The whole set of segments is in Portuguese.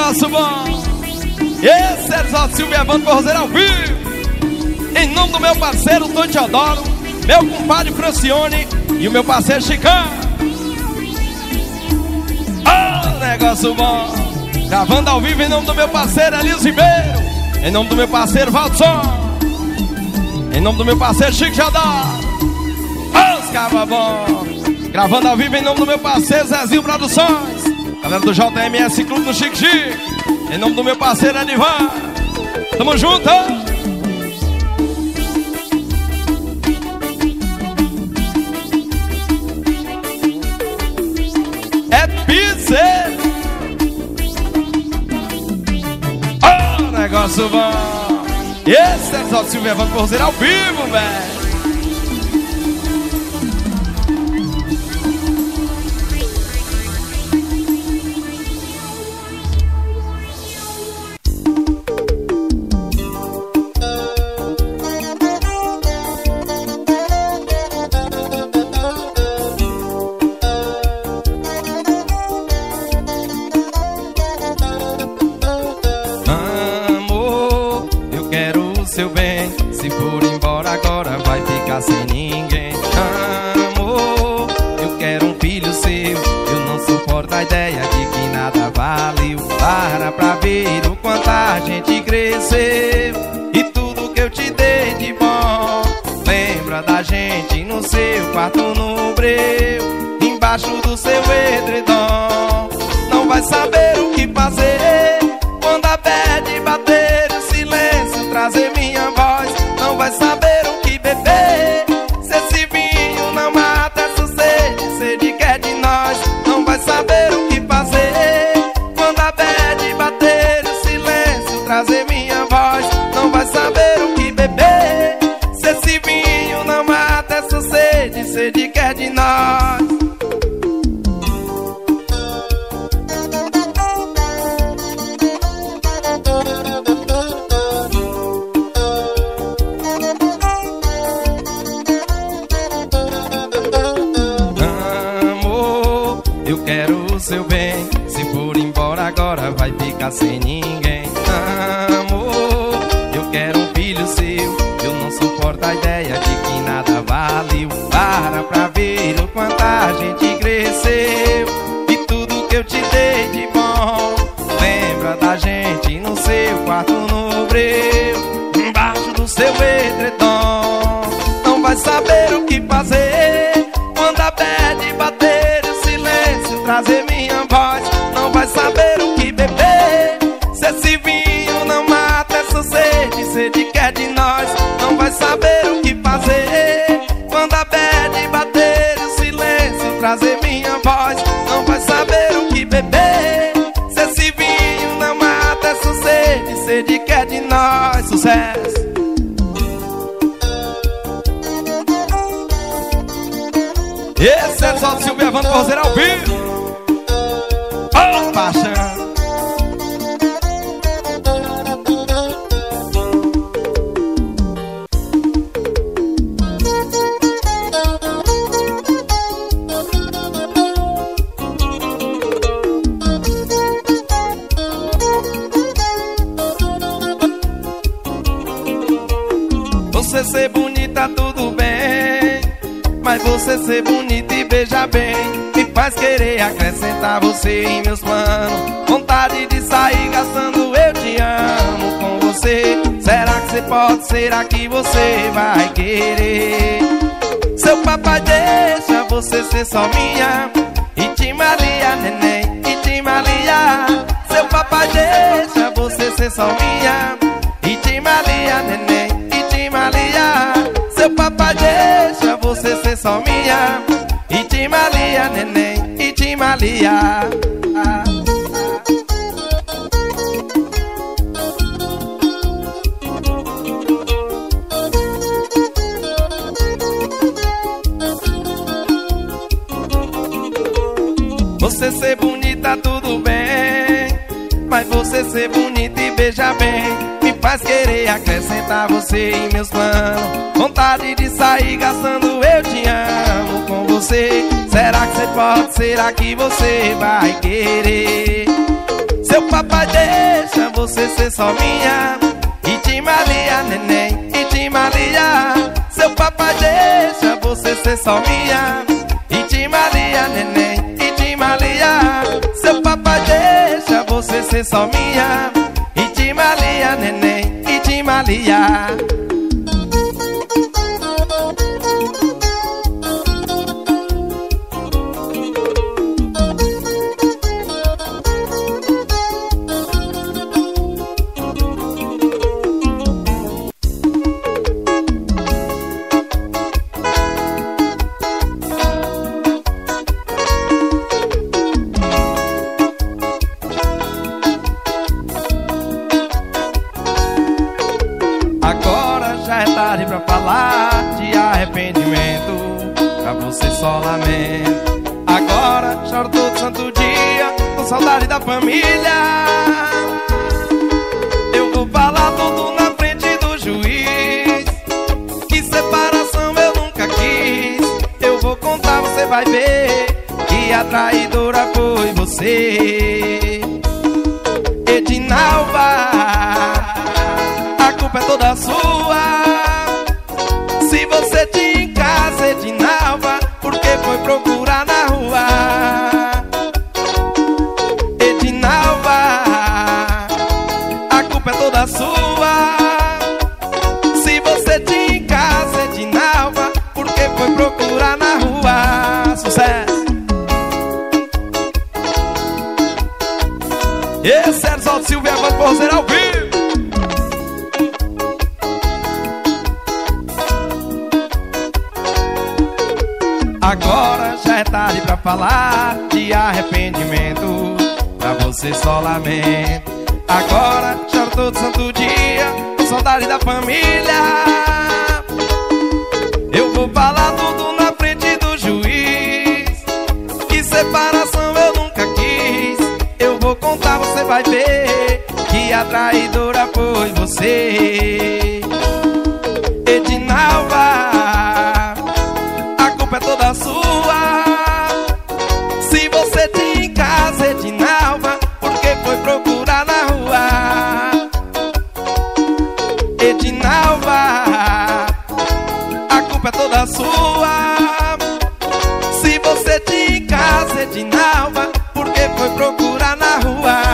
negócio bom. Esse é só Silvio Evandro Forrozeiro ao vivo. Em nome do meu parceiro Tony Teodoro, meu compadre Francione e o meu parceiro Chicão. Negócio bom. Gravando ao vivo em nome do meu parceiro Elias Ribeiro, em nome do meu parceiro Valdson, em nome do meu parceiro Chico Jadar. Os cabas bom. Gravando ao vivo em nome do meu parceiro Zezinho Produções, galera do JMS Clube no Chique Chique, em nome do meu parceiro Edivan. Tamo junto. É piseiro. Negócio bom. Esse é só Silvio Evandro Forrozeiro ao vivo, velho. Seu bem, se for embora agora vai ficar sem ninguém. Amor, eu quero um filho seu, eu não suporto a ideia de que nada valeu. Para pra ver o quanto a gente cresceu e tudo que eu te dei de bom. Lembra da gente no seu quarto no breu, embaixo do seu edredom. Não vai saber o que fazer quando a bad bater, o silêncio trazer minha voz. Não vai saber o que beber se esse vinho não mata essa sede, sede que é de nós. Não vai saber o que fazer quando a bad bater, o silêncio trazer minha voz. Não vai saber o que beber se esse vinho não mata essa sede, sede que é de nós. Seu bem, se for embora agora vai ficar sem ninguém. Amor, eu quero um filho seu, eu não suporto a ideia de que nada valeu. Para pra ver o quanto a gente cresceu e tudo que eu te dei de bom. Lembra da gente no seu quarto no breu, embaixo do seu edredom. Não vai saber o que fazer quando a bad bater, o silêncio trazer minha voz. Não vai saber o que beber se esse vinho não mata essa sede, sede que é de nós. Não vai saber o que fazer quando a bad bater, o silêncio trazer minha voz. Não vai saber o que beber se esse vinho não mata essa sede, sede que é de nós. Sucesso. Esse é só Silvio Evandro Forrozeiro ao vivo. Oh, paixão. Você ser bonita tudo bem, mas você ser bonita e beijar bem me faz querer acrescentar você em meus planos. Vontade de sair gastando eu te amo com você. Será que você pode? Será que você vai querer? Seu papai deixa você ser só minha Iti Maria, neném, Iti Maria. Seu papai deixa você ser só minha Iti Maria, neném, Iti Maria. Seu papai deixa você ser só minha Iti Maria, neném, Iti Maria. Você ser bonita tudo bem, mas você ser bonita e beijar bem me faz querer acrescentar você em meus planos. Vontade de sair gastando eu te amo com você. Será que você pode? Será que você vai querer? Seu papai deixa você ser só minha. Itimalia, neném, Itimalia. Seu papai deixa você ser só minha. Itimalia, neném, Itimalia. Seu papai deixa você ser só minha. Itimalia, neném, Itimalia. Agora já é tarde pra falar de arrependimento, pra você só lamento. Agora choro todo santo dia, com saudade da família. Eu vou falar tudo na frente do juiz, que separação eu nunca quis. Eu vou contar, você vai ver, que a traidora foi você, Edinalva. A culpa é toda sua. Se você tinha em casa, Edinalva, por que foi procurar na rua? Edinalva, a culpa é toda sua. Se você tinha em casa, Edinalva, por que foi procurar na rua? Sucesso! Esse é Oswaldo Silva e a voz forzeira ao vivo. Agora já é tarde pra falar de arrependimento, pra você só lamento. Agora choro todo santo dia, com saudade da família. Eu vou falar tudo na frente do juiz, que separação eu nunca quis. Eu vou contar, você vai ver, que a traidora foi você, Edinalva. É toda sua. Se você tinha em casa, Edinalva, por que foi procurar na rua? Edinalva, a culpa é toda sua. Se você tinha em casa, Edinalva, por que foi procurar na rua?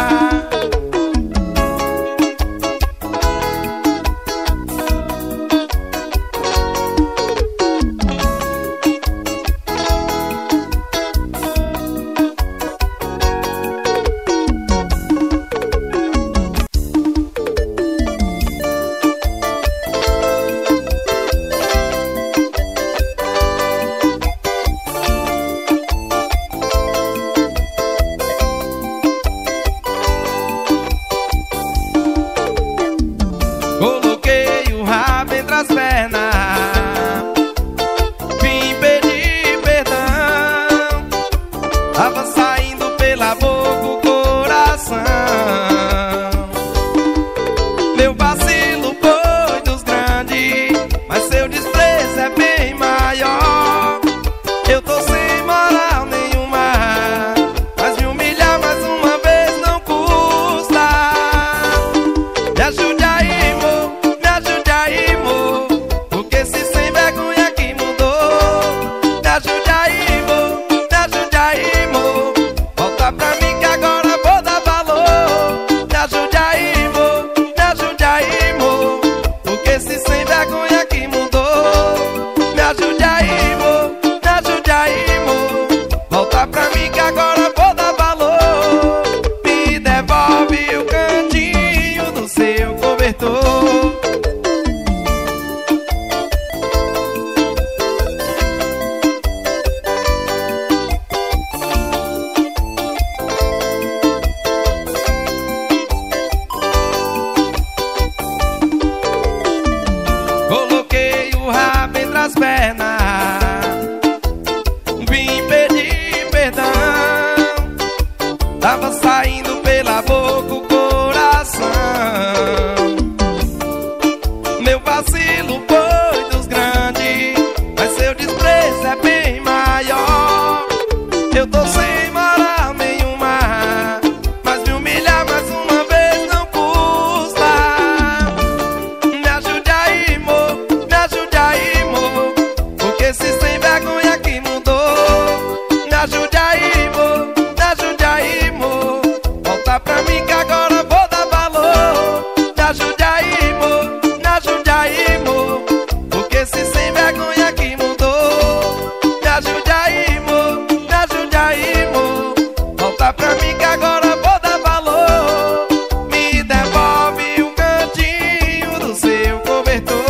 Coloquei o rabo entre as pernas, vim pedir perdão. Tava saindo pela boca o coração. Meu vacilo foi dos grandes, mas seu desprezo é bem maior. Eu tô sem moral nenhuma, mas me humilhar mais uma vez não custa. Me ajude aí, porque se sem vergonha que mudou. Me ajude aí, mo, volta pra mim que Jundiaí, mo, na Jundiaí, mo. Volta pra mim que agora vou dar valor. Na Jundiaí, mo, na Jundiaí, mo. Porque se sem vergonha que mudou. Na Jundiaí, mo, na Jundiaí, mo. Volta pra mim que agora vou dar valor. Me devolve o cantinho do seu cobertor.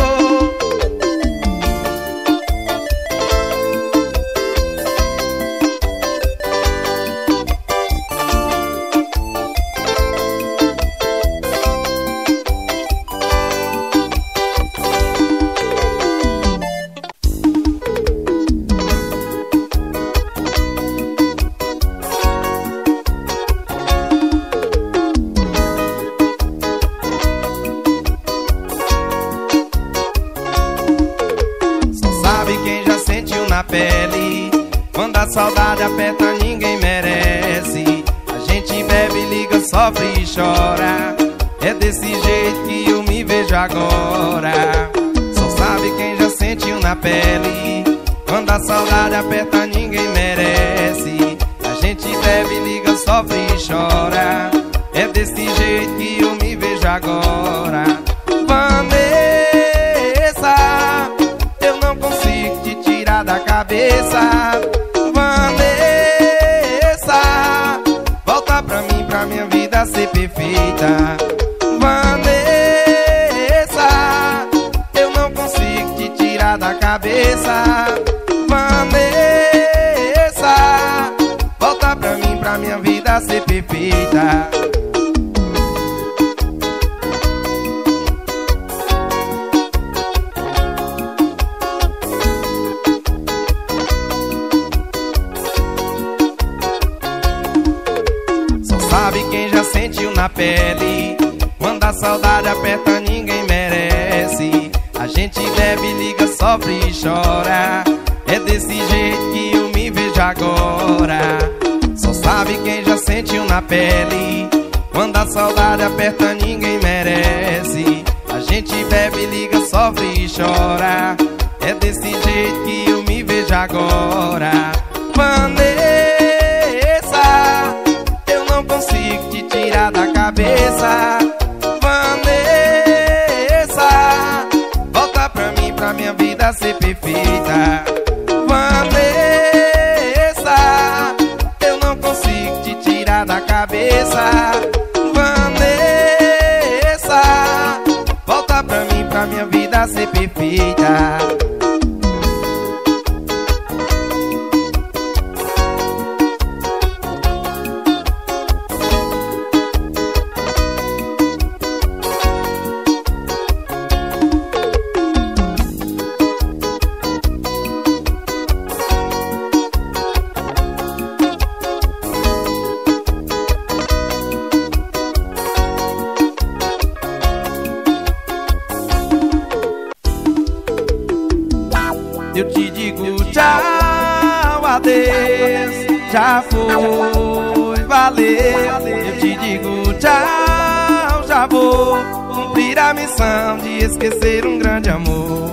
Pele, quando a saudade aperta ninguém merece. A gente bebe, liga, sofre e chora. É desse jeito que eu me vejo agora. Só sabe quem já sentiu na pele. Quando a saudade aperta ninguém merece. A gente bebe, liga, sofre e chora. É desse jeito que eu me vejo agora. Vanessa, eu não consigo te tirar da cabeça. Vanessa, volta pra mim, pra minha vida ser perfeita. Vanessa, eu não consigo te tirar da cabeça. Vanessa, volta pra mim, pra minha vida ser perfeita. Sabe quem já sentiu na pele. Quando a saudade aperta ninguém merece. A gente bebe, liga, sofre e chora. É desse jeito que eu me vejo agora. Só sabe quem já sentiu na pele. Quando a saudade aperta ninguém merece. A gente bebe, liga, sofre e chora. É desse jeito que eu me vejo agora. Vanessa, eu não consigo te tirar da cabeça. Vanessa, volta pra mim, pra minha vida ser perfeita. Vanessa, eu não consigo te tirar da cabeça. Vanessa, volta pra mim, pra minha vida ser perfeita. Eu te digo tchau, adeus, já foi, valeu. Eu te digo tchau, já vou cumprir a missão de esquecer um grande amor.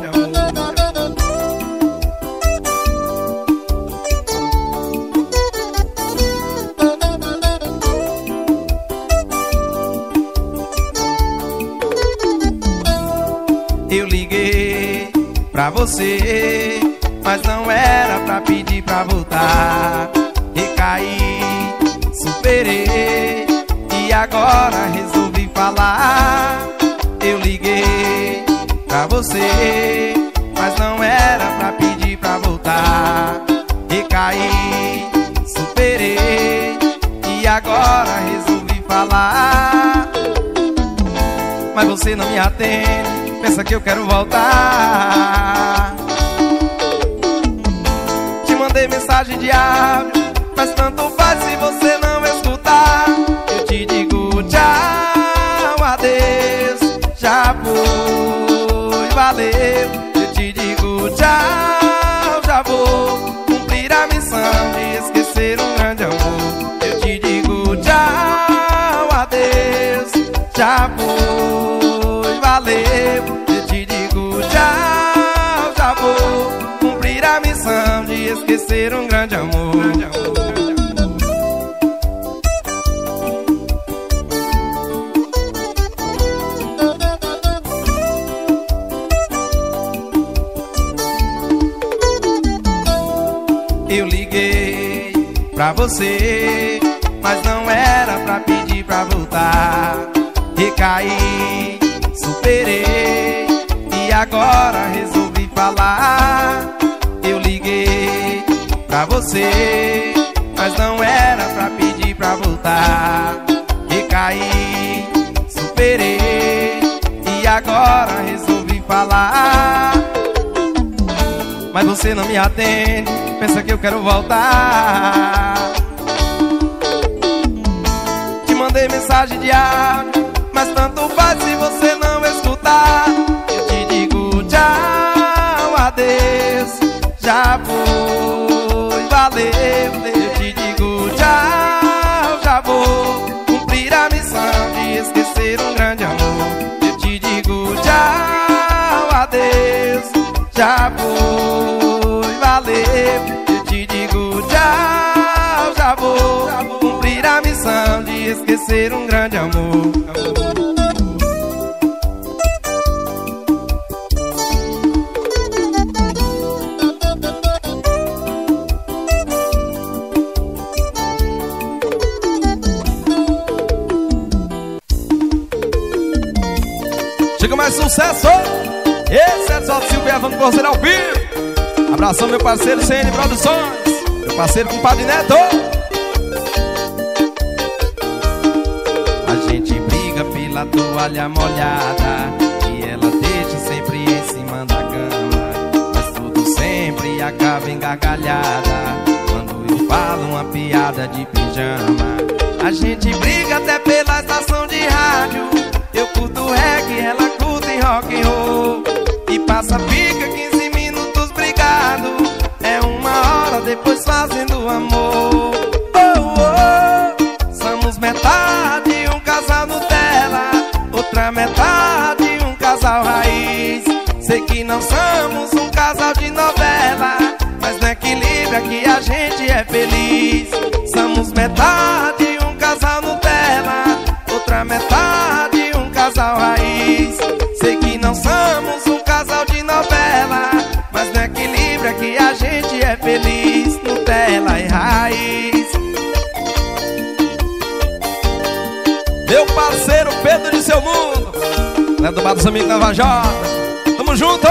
Eu liguei pra você, mas não era pra pedir pra voltar. Recaí, superei e agora resolvi falar. Eu liguei pra você, mas não era pra pedir pra voltar. Recaí, superei e agora resolvi falar. Mas você não me atende, pensa que eu quero voltar. Te mandei mensagem de áudio, mas tanto faz se você não escutar. Eu te digo tchau, adeus, já foi, valeu. Eu te digo tchau, já vou cumprir a missão de esquecer um grande amor. Eu te digo tchau, adeus, já foi, valeu. Eu te digo tchau, já vou cumprir a missão de esquecer um grande amor. você, mas não era pra pedir pra voltar. Recaí, superei e agora resolvi falar. Eu liguei pra você, mas não era pra pedir pra voltar. Recaí, superei e agora resolvi falar. Mas você não me atende, pensa que eu quero voltar. Te mandei mensagem de áudio, mas tanto faz se você não escutar. Eu te digo tchau, adeus, já foi, valeu. Eu te digo tchau, já vou cumprir a missão de esquecer um grande amor. Eu te digo tchau, adeus, já foi, valeu. Eu te digo tchau, já vou cumprir a missão de esquecer um grande amor. Chega mais sucesso! Esse é Oswaldo Silva e Evandro Cordeiro ao vivo. Abração meu parceiro CN Produções, meu parceiro compadre Neto. A gente briga pela toalha molhada e ela deixa sempre em cima da cama, mas tudo sempre acaba em gargalhada quando eu falo uma piada de pijama. A gente briga até pela estação de rádio. Eu curto reggae, ela curte rock and roll, e passa pica 15 minutos brigado, é uma hora depois fazendo amor. Oh, oh, somos metade, um casal Nutella, outra metade, um casal raiz. Sei que não somos um casal de novela, mas no equilíbrio aqui a gente é feliz. Somos metade, um casal Nutella, outra metade, um casal raiz. Sei que não somos um casal de novela, mas no equilíbrio aqui a gente é feliz. Nutella e raiz. Meu parceiro Pedro de Seu Mundo, Léo do Bar dos Amigos da Vajota, tamo junto!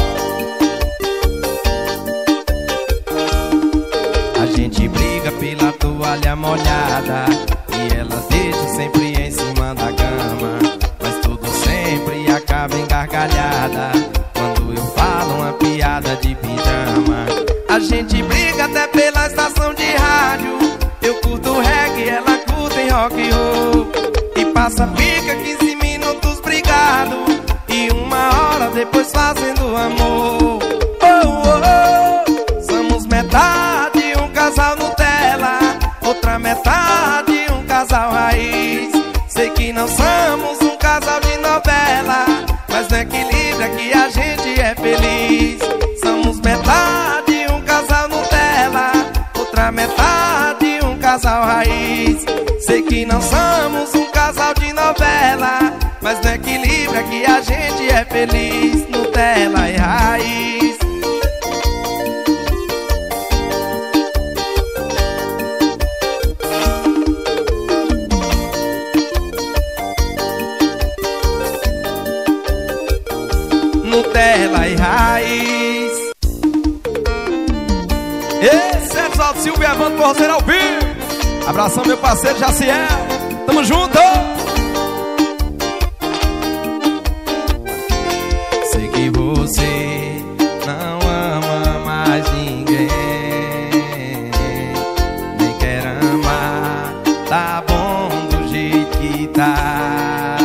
A gente briga pela toalha molhada e ela deixa sempre em cima da cama, mas tudo sempre acaba em gargalhada quando eu falo uma piada de pijama. A gente briga até pela estação de rádio. Eu curto reggae, ela curte rock and roll, e passa pica 15 minutos brigado, e uma hora depois fazendo amor. Oh, oh, oh, somos metade, um casal Nutella, outra metade, um casal raiz. Sei que não somos um casal de novela, mas no equilíbrio aqui a gente é feliz. Somos metade, um casal Nutella, outra metade, um casal raiz. Sei que não somos um casal de novela, mas no equilíbrio aqui a gente é feliz. Nutella e raiz. Nutella e raiz. Esse é Oswaldo Silva e Evandro Cordeiro ao vivo. Abração meu parceiro Jaciel, tamo junto! Sei que você não ama mais ninguém, nem quer amar, tá bom do jeito que tá.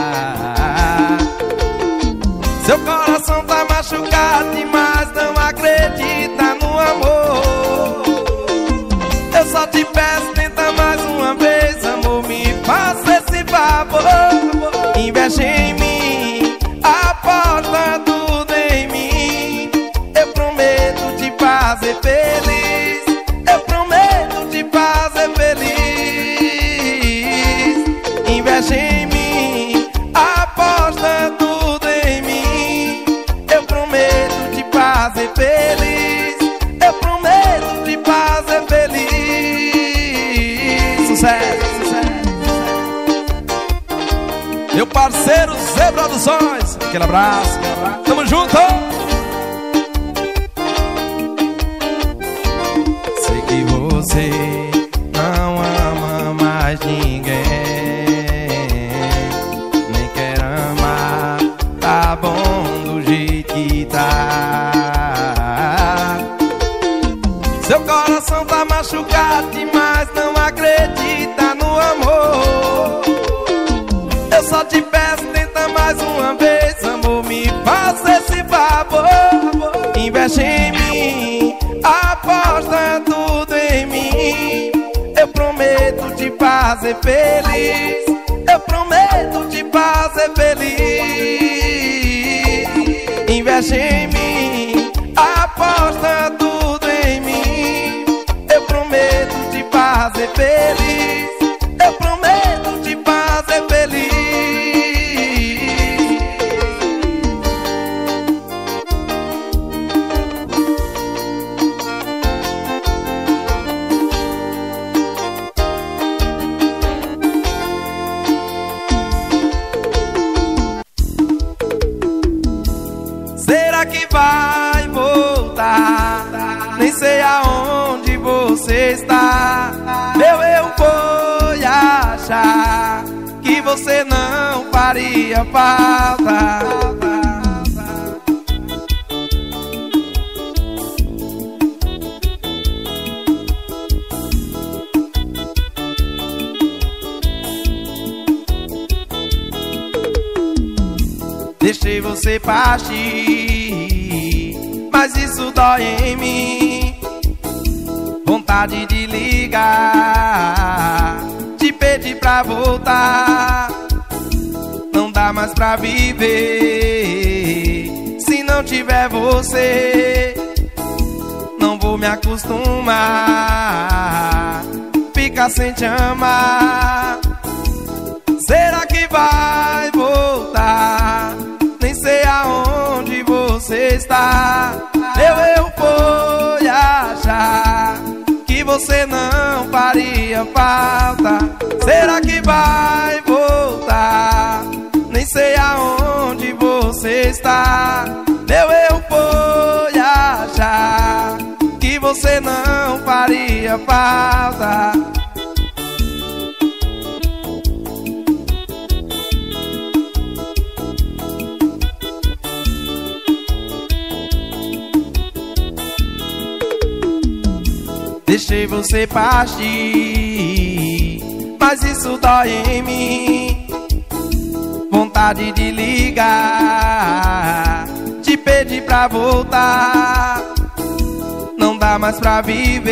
Seu coração tá machucado demais, não acredita no amor. Eu só te peço, tenta mais uma vez, amor, me faça esse favor. sucesso. Meu parceiro Zé Produções, aquele abraço, tamo junto. Sei que você não ama mais ninguém, nem quer amar, tá bom do jeito que tá. Seu coração tá machucado demais, não acredita no amor. Eu só te peço, tenta mais uma vez, amor, me faça esse favor. Investe em mim, aposta tudo em mim. Eu prometo te fazer feliz, eu prometo te fazer feliz. Investe em mim, aposta tudo em mim. Eu prometo te fazer feliz, eu prometo te fazer feliz. Será que vai voltar? Nem sei aonde você está. Eu vou achar que você não faria falta. Deixei você partir, mas isso dói em mim. Vontade de ligar, te pedir pra voltar. Não dá mais pra viver se não tiver você. Não vou me acostumar, ficar sem te amar. Será que vai voltar? Nem sei aonde você está. Eu vou achar que você não faria falta. Será que vai voltar? Nem sei aonde você está. Eu vou achar que você não faria falta. Deixei você partir, mas isso dói em mim. Vontade de ligar, te pedir pra voltar. Não dá mais pra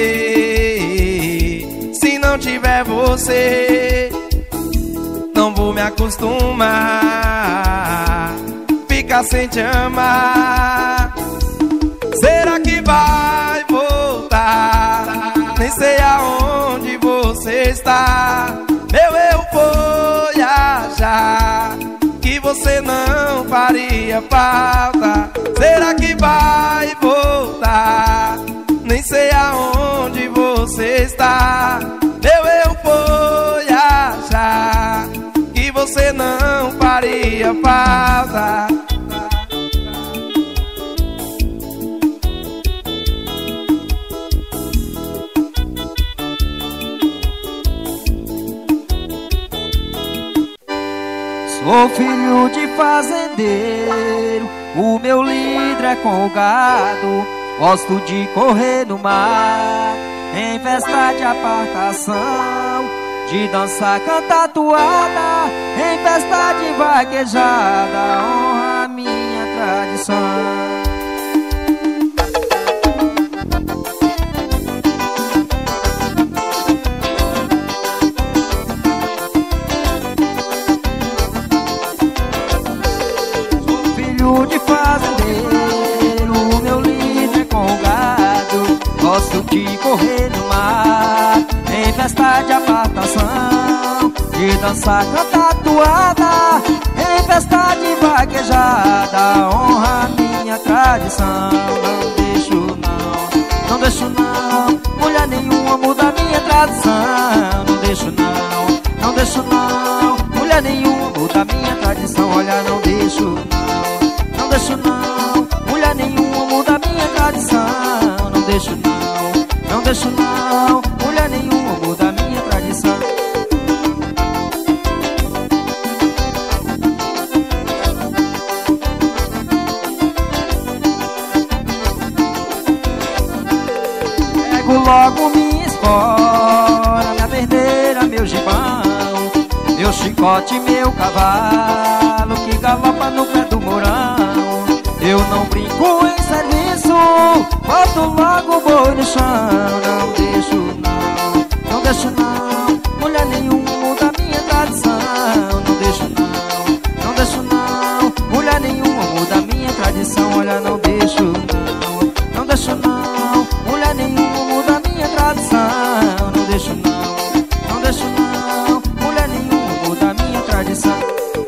viver se não tiver você. Não vou me acostumar, ficar sem te amar. Será que vai voltar? Nem sei aonde você está. Eu vou achar que você não faria falta. Será que vai voltar? Nem sei aonde você está. Eu vou achar que você não faria falta. Sou filho de fazendeiro, o meu líder é com o gado. Gosto de correr no mar, em festa de apartação, de dançar, cantar toada, em festa de vaquejada, honra a minha tradição. De fazendeiro, meu líder com gado. Gosto de correr no mar, em festa de apartação, de dançar, cantar toada, em festa de vaquejada, honra a minha tradição. Não deixo não, mulher nenhuma muda minha tradição. Não deixo não, não deixo não. Mulher nenhuma muda minha tradição, olha, não deixo não, não deixo não. Mulher nenhuma muda minha tradição, não deixo não, não deixo não. Mulher nenhuma muda minha tradição. Logo minha espora, minha perneira, meu gibão, meu chicote, meu cavalo que galopa no pé do morão. Eu não brinco em serviço, boto logo o boi no chão. Não deixo não, não deixo não. Mulher nenhuma muda minha tradição. Não deixo não, não deixo não. Mulher nenhuma muda minha tradição. Olha, não deixo não, não deixo não. Mulher nenhuma muda minha tradição. Não deixo não, não deixo não. Mulher nenhuma muda minha tradição.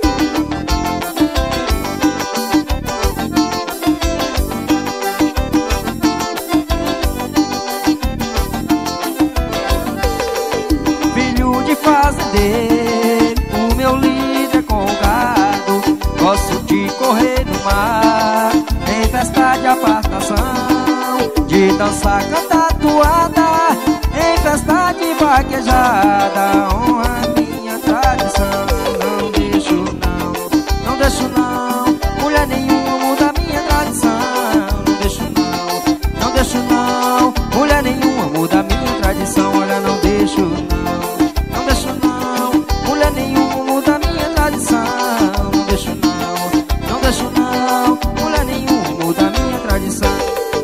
Filho de fazendeiro, o meu líder com o gado. Gosto de correr no mar, em festa de apartação, de dançar, cantar toada, em festa de vaquejada. Honra minha tradição. Não deixo não, não deixo não. Mulher nenhuma muda minha tradição. Não deixo não, não deixo não. Mulher nenhuma muda minha tradição. Olha, não deixo não, não deixo não. Mulher nenhuma muda minha tradição. Não deixo não, não deixo não. Mulher nenhuma muda minha tradição.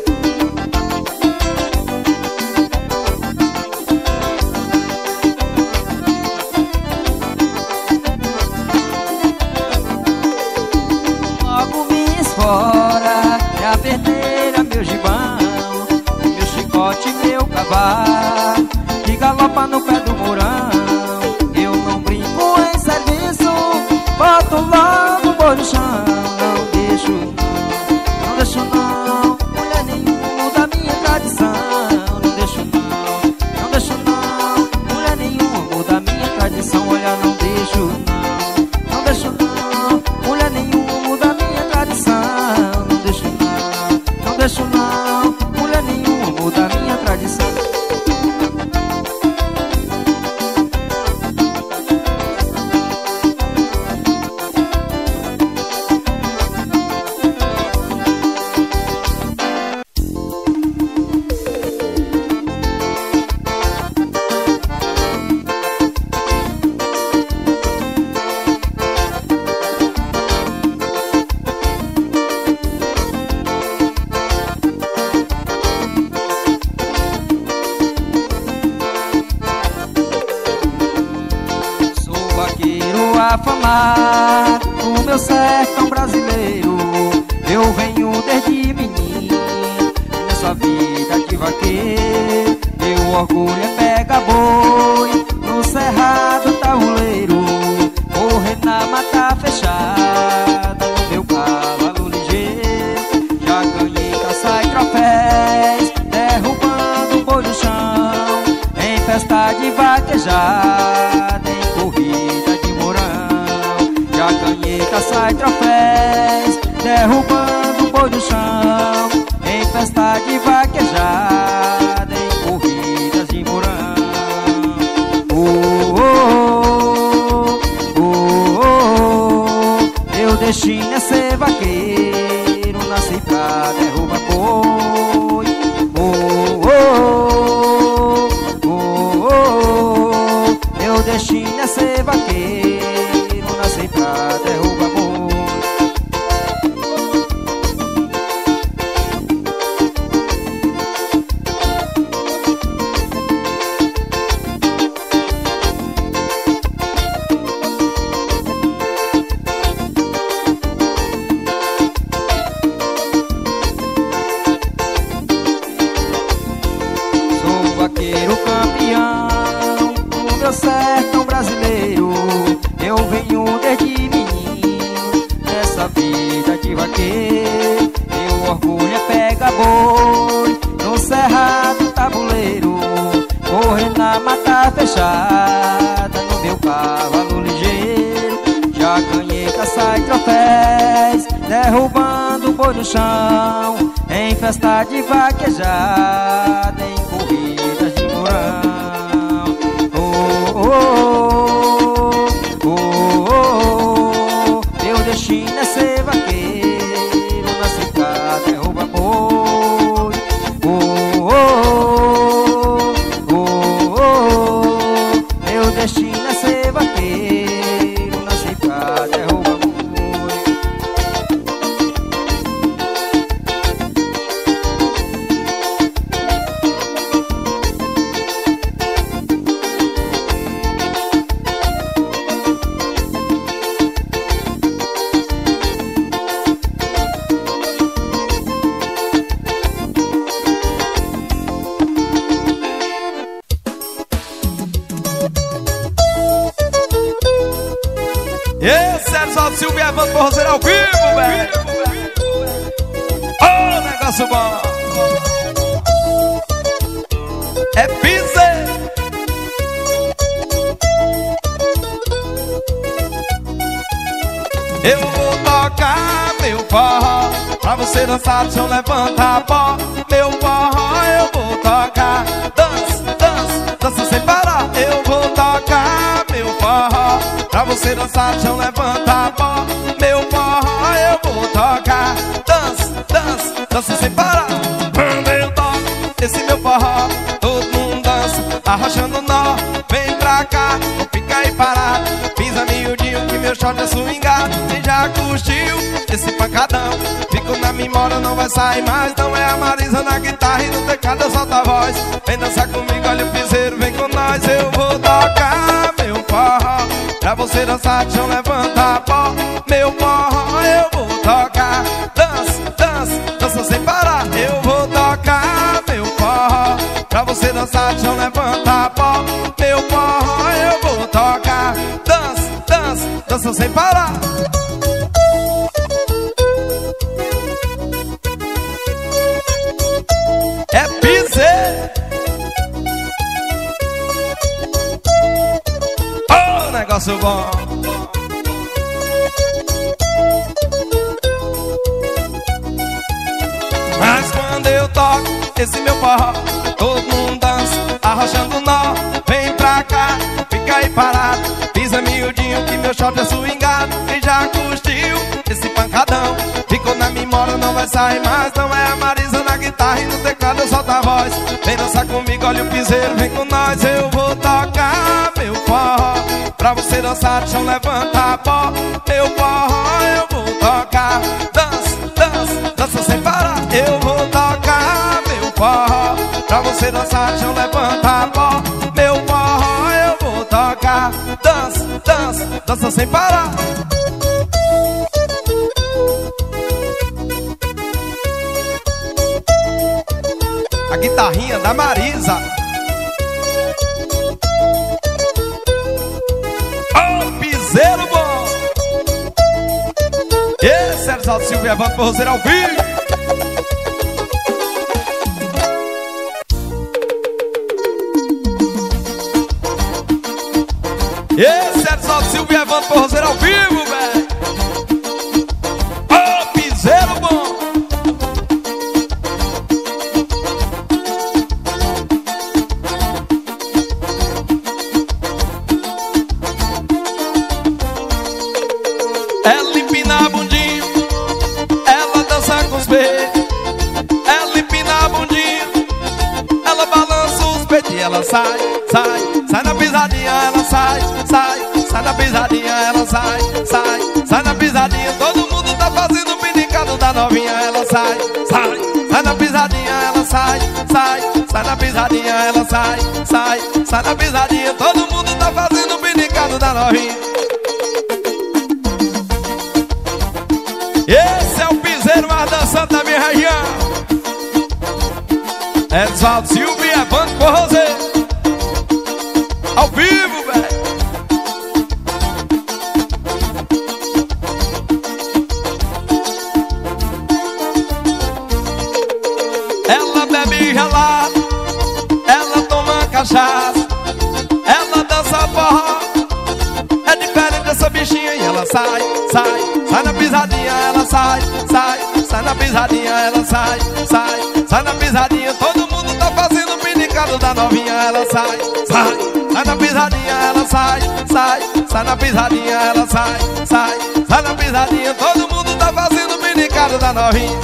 Fora, minha perneira, meu gibão, meu chicote, meu cavalo que galopa no pé do morão. Eu não brinco em serviço, boto logo o boi no chão. Não deixo não, não deixo não. Mulher nenhuma muda minha tradição. Não deixo não, não deixo não. Mulher nenhuma muda minha tradição. Olha, não deixo não, não deixo não. Mulher nenhuma muda minha tradição. Não deixo não, não deixo não. Mulher nenhuma muda minha tradição. Afamado no meu sertão brasileiro, eu venho desde menino nessa vida de vaqueiro. Meu orgulho é pega boi no cerrado tabuleiro, correr na mata fechada no meu cavalo ligeiro. Já ganhei caça e troféus, derrubando o boi no chão, em festa de vaquejada, em corrida de morão. Já ganhei caça e troféus, derrubando o boi no chão, em festa de vaquejada, em corridas de morão. Oh, oh, oh, oh, meu destino é ser vaqueiro, nasci pra derrubar boi. Oh, oh, oh, oh, oh, meu destino é ser vaqueiro, nasci pra derrubar boi. Sou vaqueiro campeão no meu sertão brasileiro, eu venho desde menino nessa vida de vaqueiro. Meu orgulho é pega boi no cerrado tabuleiro, correr na mata fechada, derrubando boi no chão, em festa de vaquejada, em corridas de morão. Meu destino é ser vaqueiro, nasci pra derrubar boi. Meu destino é ser vaqueiro, nasci pra derrubar boi. Esse é só Silvio Evandro Forrozeiro ao vivo, velho. Oh, negócio bom. É piseiro. Eu vou tocar meu forró pra você dançar no chão, levanta a pó. Meu forró eu vou tocar. Dança, dança, dança sem parar. Eu vou tocar meu forró pra você dançar no chão, levanta a pó. Meu forró eu vou tocar. Dança, dança, dança sem parar. Quando eu toco esse meu forró, todo mundo dança, arrochando nó. Vem pra cá, não fica aí parado. Pisa miudinho que meu short é swingado. Quem já curtiu esse pancadão, fico na memória, não vai sair mais. Não é a Marisa na guitarra e no teclado eu solto a voz. Vem dançar comigo, olha o piseiro, vem com nós. Eu vou tocar meu forró pra você dançar de chão, levanta a pó. Meu forró eu vou tocar. Dança, dança, dança sem parar. Eu vou tocar meu forró pra você dançar de chão, levanta a pó. Meu forró eu vou tocar. Dança, dança, dança sem parar. É piseiro. Oh, negócio bom. Mas quando eu toco esse meu forró, todo mundo dança, arrochando nó. Vem pra cá, fica aí parado. Pisa miudinho que meu short é swingado. Quem já curtiu esse pancadão, ficou na memória, não vai sair mais. Não é a Marisa na guitarra e no teclado eu solto a voz. Vem dançar comigo, olha o piseiro, vem com nós. Eu vou tocar meu forró pra você dançar de chão, levanta a pó. Meu forró eu vou tocar. Dança, dança, dança sem parar. Eu vou tocar meu forró pra você dançar de chão, levanta a pó. Meu forró eu vou tocar. Dança, dança, dança sem parar. A guitarrinha da Marisa. Oh, piseiro bom. Esse é o Silvio Evandro Forrozeiro ao vivo. Esse é só Silvio Evandro Forrozeiro ao vivo, velho. Oh, piseiro bom. Ela empina a bundinha, ela dança com os peitos. Ela empina a bundinha, ela balança os peitos. E ela sai, sai, sai na pisadinha. Ela sai, sai, sai na pisadinha. Ela sai, sai, sai na pisadinha. Todo mundo tá fazendo o pinicado da novinha. Ela sai, sai, sai na pisadinha. Ela sai, sai, sai na pisadinha. Ela sai, sai, sai na pisadinha. Todo mundo tá fazendo o pinicado da novinha. Esse é o piseiro mais dançante da minha região. É Oswaldo Silva e Evandro Forrozeiro ao vivo, velho. Ela bebe gelado, ela toma cachaça, ela dança forró. É diferente essa bichinha e ela sai, sai, sai na pisadinha. Ela sai, sai, sai, sai na pisadinha, ela sai, sai, sai na pisadinha. Todo mundo tá fazendo o pinicado da novinha, ela sai, sai, sai na pisadinha, ela sai, sai, sai na pisadinha, ela sai, sai, sai na pisadinha. Todo mundo tá fazendo o pinicado da novinha.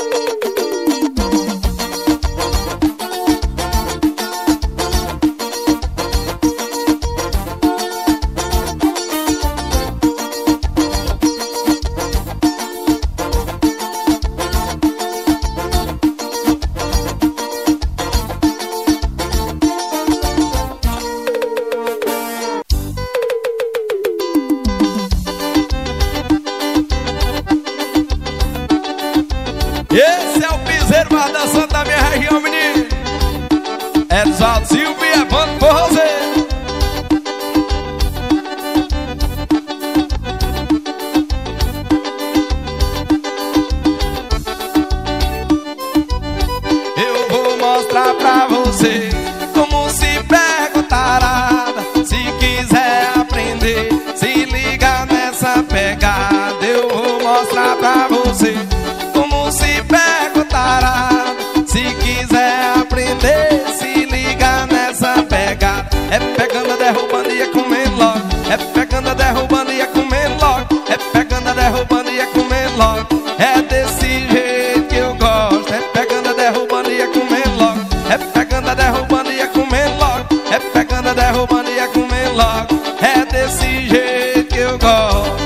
Esse é o piseiro mais dançante da minha região, menino. É Oswaldo Silva e Evandro Forrozeiro. Eu vou mostrar pra você como se pega o tarada. Se quiser aprender, se liga nessa pegada. Eu vou mostrar pra você se pega o tarado. Se quiser aprender, se liga nessa pegada. É pegando, derrubando e é comendo logo. É pegando, derrubando e é comendo logo. É pegando, derrubando e é comendo logo. É desse jeito que eu gosto. É pegando, derrubando e é comendo logo. É pegando, derrubando e é comendo logo. É pegando, derrubando e é comendo logo. É desse jeito que eu gosto.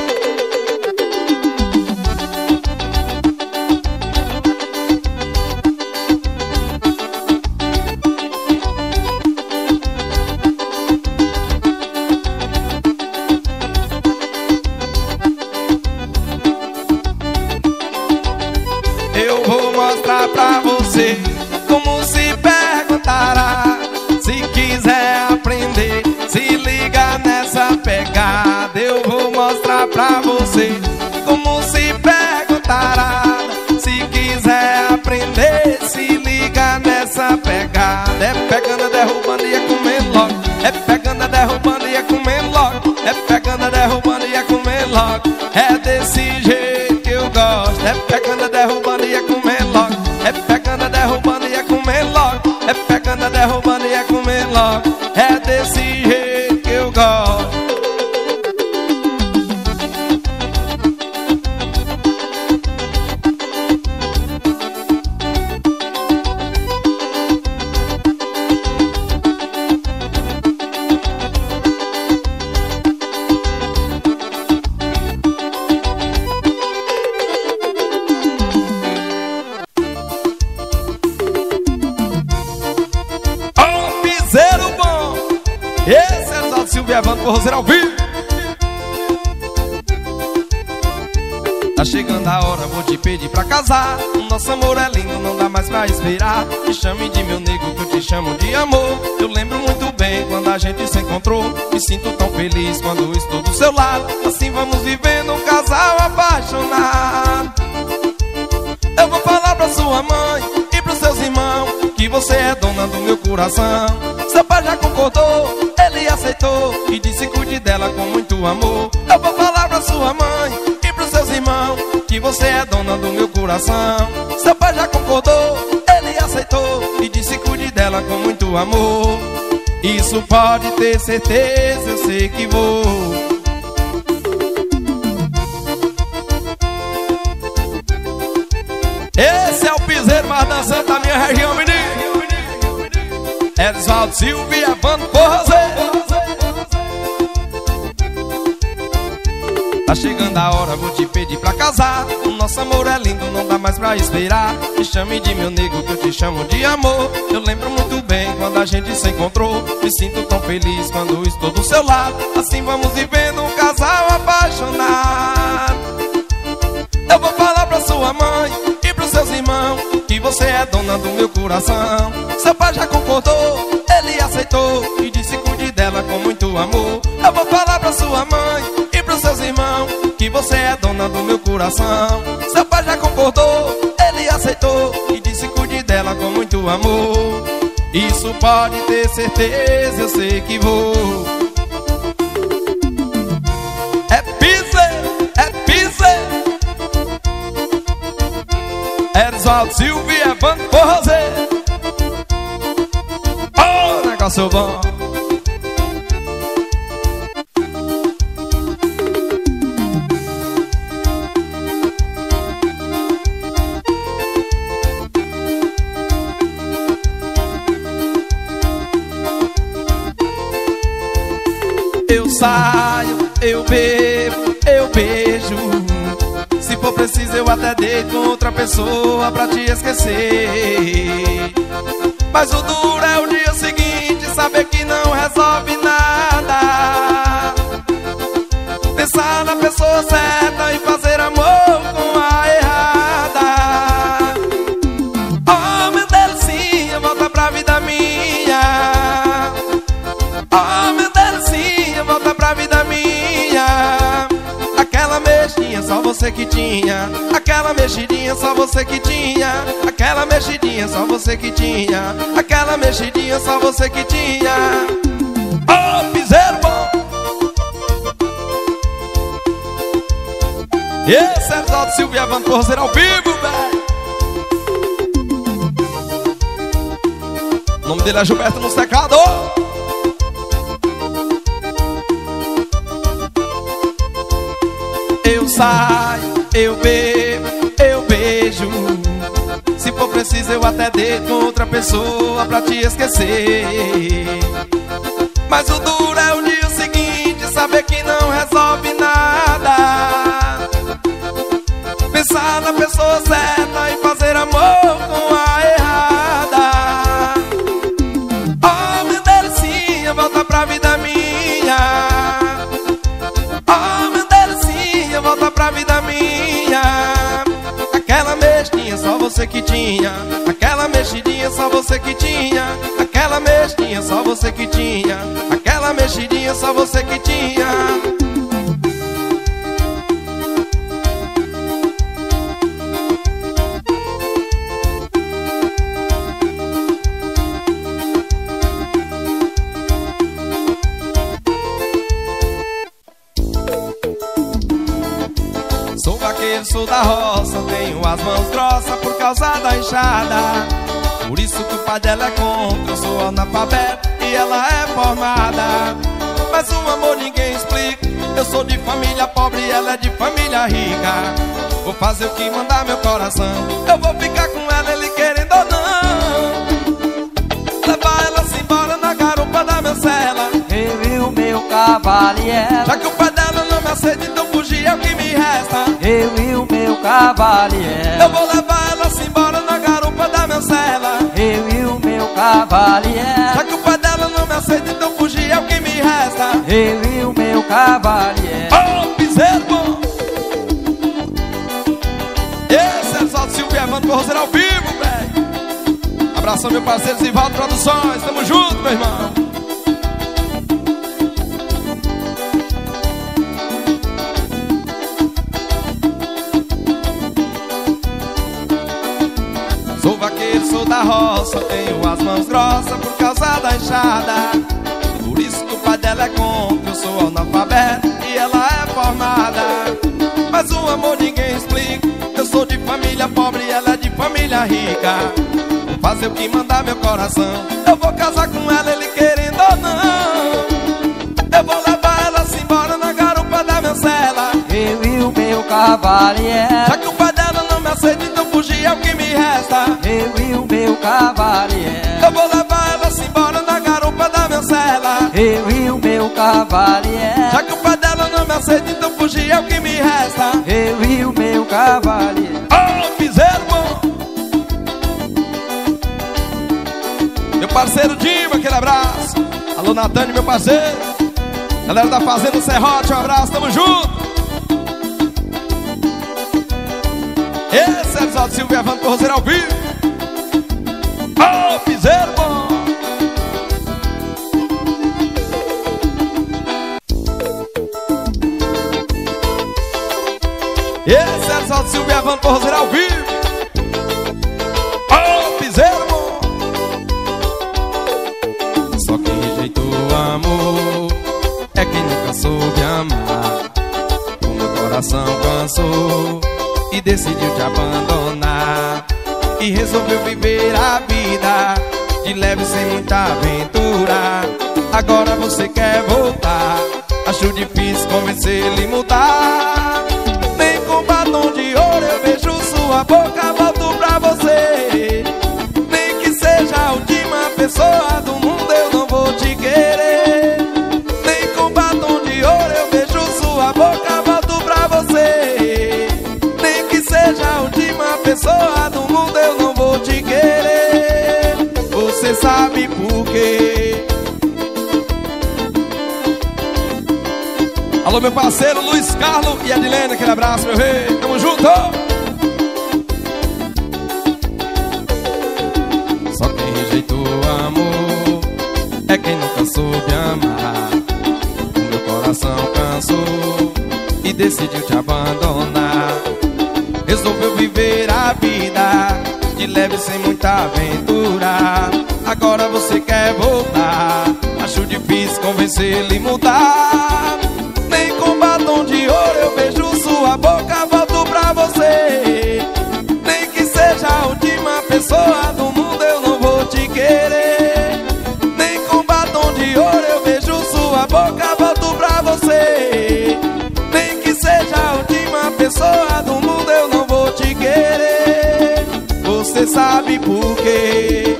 Eu vou mostrar pra você como se pega o tarado. Se quiser aprender, se liga nessa pegada. Eu vou mostrar pra você como se pega o tarado. Se quiser aprender, se liga nessa pegada. É pegando, derrubando e é comendo logo. É pegando, derrubando e é comendo logo. É pegando, derrubando e é comendo logo. É desse jeito que eu gosto. É pegando, derrubando e é comendo logo. É pegando, derrubando e é comendo logo. É pegando, derrubando e é comendo logo. É desse jeito que eu gosto. Esse é Oswaldo Silva e Evandro Forrozeiro ao vivo. Tá chegando a hora, vou te pedir pra casar. O nosso amor é lindo, não dá mais pra esperar. Me chame de meu nego que eu te chamo de amor. Eu lembro muito bem quando a gente se encontrou. Me sinto tão feliz quando estou do seu lado. Assim vamos vivendo um casal apaixonado. Eu vou falar pra sua mãe e pros seus irmãos que você é dona do meu coração. Seu pai já concordou, ele aceitou e disse cuide dela com muito amor. Eu vou falar pra sua mãe e pros seus irmãos que você é dona do meu coração. Seu pai já concordou, ele aceitou e disse cuide dela com muito amor. Isso pode ter certeza, eu sei que vou. Esse é o piseiro mais dançante da minha região, menino. É Oswaldo Silva e Evandro Forrozeiro. Tá chegando a hora, vou te pedir pra casar. O nosso amor é lindo, não dá mais pra esperar. Me chame de meu nego que eu te chamo de amor. Eu lembro muito bem quando a gente se encontrou. Me sinto tão feliz quando estou do seu lado. Assim vamos vivendo um casal apaixonado. Eu vou falar pra sua mãe e pros seus irmãos que você é dona do meu coração. Seu pai já concordou, ele aceitou e disse cuide dela com muito amor. Eu vou falar pra sua mãe e pros seus irmãos que você é dona do meu coração. Seu pai já concordou, ele aceitou e disse cuide dela com muito amor. Isso pode ter certeza, eu sei que vou. É piseiro, é piseiro. Oswaldo Silva e Evandro Forrozeiro. Oh, negócio bom. Eu saio, eu bebo, eu beijo. Se for preciso eu até deito com outra pessoa pra te esquecer. Mas o duro é o dia seguinte, saber que não resolve nada. Pensar na pessoa certa e fazer amor com a errada. Oh, meu delicinha, volta pra vida minha. Oh, meu delicinha, volta pra vida minha. Aquela mexidinha só você que tinha. Aquela mexidinha só você que tinha. Aquela mexidinha só você que tinha. Aquela mexidinha só você que tinha. Oh, piseiro bom. Esse é Oswaldo Silva e Evandro Forrozeiro ao vivo, velho. O nome dele é Gilberto no teclado. Eu saio, eu bebo, eu beijo. Se for preciso eu até deito com outra pessoa pra te esquecer. Mas o duro é o dia seguinte, saber que não resolve nada. Pensar na pessoa certa e fazer amor com a errada. Oh, meu delicinha, volta pra vida minha. Oh, meu delicinha, volta pra vida minha. Aquela mexidinha só você que tinha. Aquela mexidinha só você que tinha. Aquela mexidinha só você que tinha. Aquela mexidinha só você que tinha. Sou vaqueiro, sou da roça, tenho as mãos grossas por causa da enxada. Por isso que o pai dela é contra, eu sou analfabeto e ela é formada. Mas o amor ninguém explica, eu sou de família pobre e ela é de família rica. Vou fazer o que mandar meu coração, eu vou ficar com ela, ele querendo ou não. Levar ela-se embora na garupa da minha cela. Eu e o meu cavalo e ela. Já que o pai dela não me aceita, então fugir é o que me resta. Eu e o meu cavalo e ela. Eu vou levar ela-se embora na garupa da minha cela. Eu e o meu cavalo e ela. Já que o pai dela não me aceita, então fugir é o que me resta. Eu e o meu cavalo e ela. Oh, piseiro bom. Esse é Oswaldo Silva e Evandro Forrozeiro ao vivo, velho. Abração, meu parceiro Zivaldo Produções. Tamo junto, meu irmão. Sou vaqueiro, sou da roça, tenho as mãos grossas por causa da enxada. Por isso que o pai dela é contra, eu sou analfabeto e ela é formada. Mas o amor ninguém explica, eu sou de família pobre e ela é de família rica. Vou fazer o que mandar meu coração, eu vou casar com ela, ele querendo ou não. Eu vou levar ela-se embora na garupa da minha cela. Eu e o meu cavalo e ela. Já que o pai dela não me aceita, então fugir é o que me resta. Eu e o meu cavalo e ela. Eu vou levar ela-se embora na garupa da minha cela. Eu e o meu cavalo e ela. Já que o pai dela não me aceita, então fugir é o que me resta. Eu e o meu cavalo e ela. Oh, piseiro bom. Meu parceiro Dima, aquele abraço. Alô, Natânia, meu parceiro. Galera da Fazenda Serrote, um abraço, tamo junto. Esse é Oswaldo Silva e Evandro Forrozeiro ao vivo. Oh, piseiro bom. Esse é Oswaldo Silva e Evandro Forrozeiro ao vivo. Oh, piseiro bom. Só quem rejeitou o amor é quem nunca soube amar. O meu coração cansou e decidiu te abandonar. e resolveu viver a vida de leve sem muita aventura. Agora você quer voltar, acho difícil convencer ele mudar. Nem com batom de ouro eu vejo sua boca, volto pra você. Nem que seja a última pessoa do mundo, eu não vou te querer. Nem com batom de ouro eu vejo sua boca, volto pra você. Nem que seja a última pessoa do mundo, eu não vou te querer. Você sabe por quê? Alô, meu parceiro Luiz Carlos e Adilene, aquele abraço, meu rei. Tamo junto! Só quem rejeitou o amor é quem nunca soube amar. O meu coração cansou e decidiu te abandonar. Resolveu viver a vida de leve sem muita aventura. Agora você quer voltar, acho difícil convencer ele mudar. Nem com batom de ouro eu vejo sua boca, volto pra você. Nem que seja a última pessoa do mundo, eu não vou te querer. Nem com batom de ouro eu vejo sua boca, volto pra você. Nem que seja a última pessoa do mundo, eu não vou te querer. Você sabe por quê?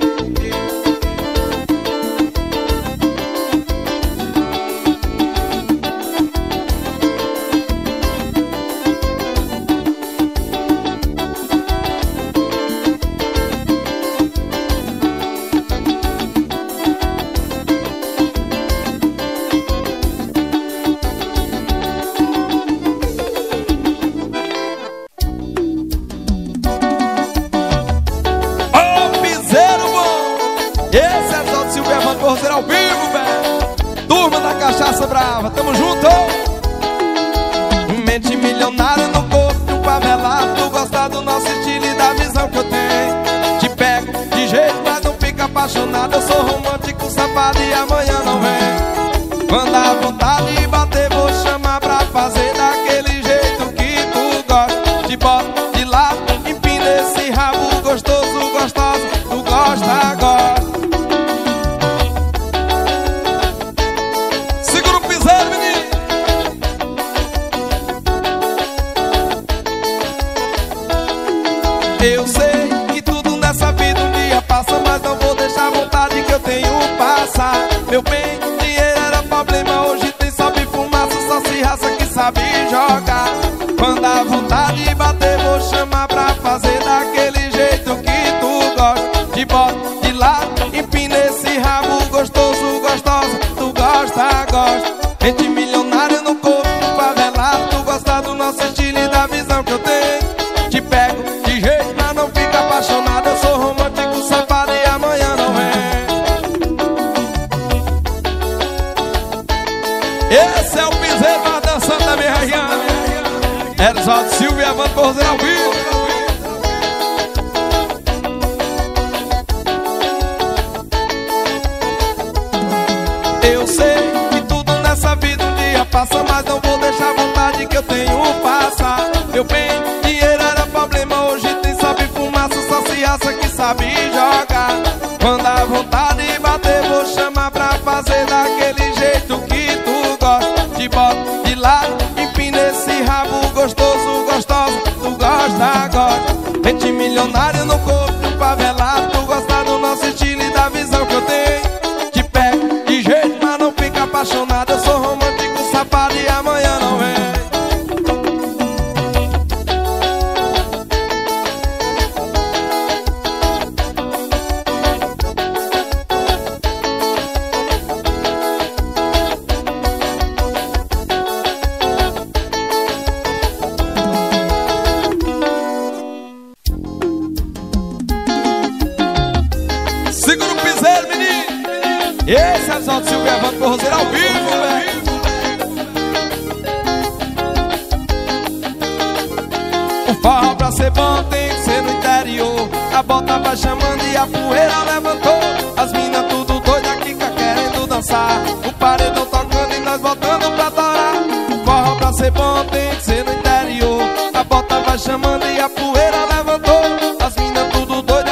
Ao vivo, velho. Turma da Cachaça Brava, tamo junto. Mente milionária no corpo de um favelado. Tu gosta do nosso estilo e da visão que eu tenho. Te pego de jeito, mas não fica apaixonado. Eu sou romântico, safado e amanhã não vem. Quando a vontade de bater, vou chamar pra fazer daquele jeito que tu gosta. Te boto de lado, empina esse rabo gostoso, gostoso. Tu gosta, gosta. Eu sei que tudo nessa vida um dia passa, mas não vou deixar a vontade que eu tenho passar. Meu bem, dinheiro era problema, hoje tem sobe fumaça, só se raça que sabe jogar. Quando a vontade de bater, vou chamar pra fazer daquele jeito que tu gosta. Te boto de lado, empina esse rabo gostoso, gostosa. Tu gosta, gosta. Gente milionária no corpo do favelado. Tu gosta do nosso estilo e da visão que eu tenho. Te pego de jeito, mas não fica apaixonado. Eu sou romântico, safado e amanhã não vem. Esse é o piseiro, mas dançando da minha rainha. Erisvaldo Silva e Evandro Cordeiro ao vivo. Eu sei que tudo nessa vida um dia passa, mas não vou deixar a vontade que eu tenho passar. Meu bem, dinheiro era problema, hoje tem sobe fumaça, só se acha que sabe jogar. Quando a vontade de bater, vou chamar pra fazer daquele jeito que tu gosta. Te boto de lado, empina esse rabo gostoso, gostosa. Tu gosta, gosta. Gente milionária no corpo de um favelado. Tu gosta do nosso estilo e da visão que eu tenho. Te pego de jeito, mas não fica apaixonado. Eu sou romântico, safado e amanhã não vem. Segura o piseiro, menino. Esse é o Erisvaldo Silva e Evandro Cordeiro ao vivo, velho. O forró pra ser bom tem que ser no interior. A bota vai chamando e a poeira levantou. As minas tudo doida aqui querendo dançar. O paredão tocando e nós botando pra torar. O forró pra ser bom tem que ser no interior. A bota vai chamando e a poeira levantou. As minas tudo doida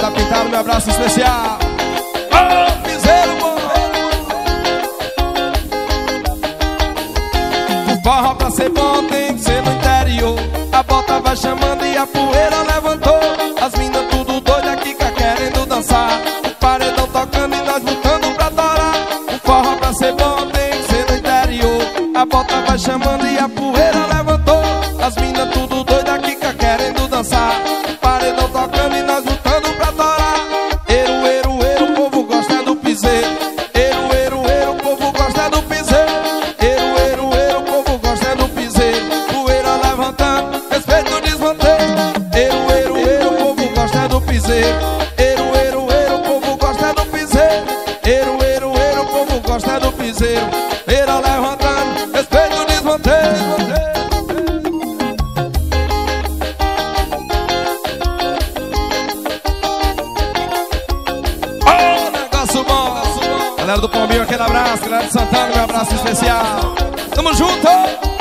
da Pintada, meu abraço especial. Oh, piseiro bom. O forró pra ser bom tem que ser no interior. A bota vai chamando e a poeira levantou. As minas tudo doida aqui querendo dançar. O paredão tocando e nós lutando pra torar. O forró pra ser bom tem que ser no interior. A bota vai chamando e a poeira levantou. As minas tudo doida aqui querendo dançar. O paredão tocando e nós lutando pra torar. Eru, eru, eru, o povo gosta do piseiro. Eru, eru, eru, o povo gosta do piseiro. Eru, eru, eru, o povo gosta do piseiro. Poeira levantando, respeito desmanteiro. Eru, eru, eru, o povo gosta do piseiro. Eru, eru, eru, o povo gosta do piseiro. Eru, eru, eru, o povo gosta do piseiro. Poeira levantando, respeito desmanteiro. Galera do Pombinho, aquele abraço. Galera de Santana, meu abraço especial. Tamo junto!